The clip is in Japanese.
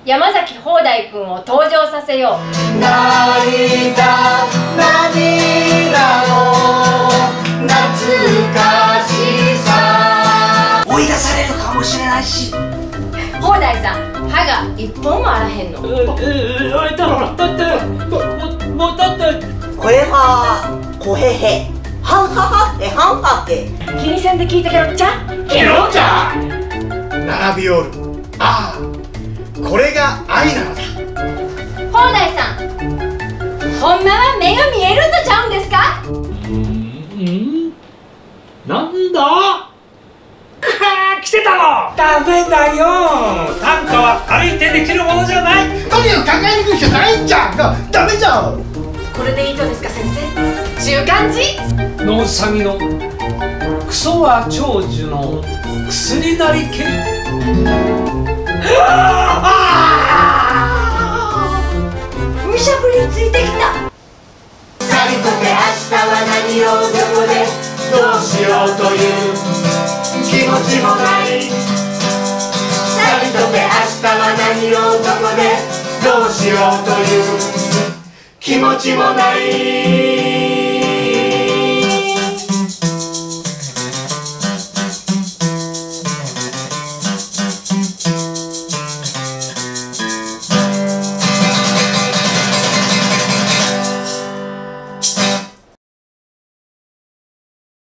山崎放題くんを登場させよう。 涙の懐かしさ、追い出されるかもしれないし。 放題さん、歯が一本もあらへんの。 だってこれはこへへはんははへはんはへ。 気にせんで聞いてけろっちゃ。 ケロちゃん並びおる。ああ、これが愛なのだ。 放題さん、ほんまは目が見えるんとちゃうんですか？ なんだ来てたの。ダメだよ、短歌は歩いてできるものじゃない。 とにかく考えにくいじゃないんじゃん。ダメじゃん。 これでいいとですか先生？ちゅう感じ？ ノウサギのクソは長寿の薬なりけり。 むしゃぶりついてきた。 さりとて明日は何をどこでどうしようという気持ちもない。さりとて明日は何をどこでどうしようという気持ちもない。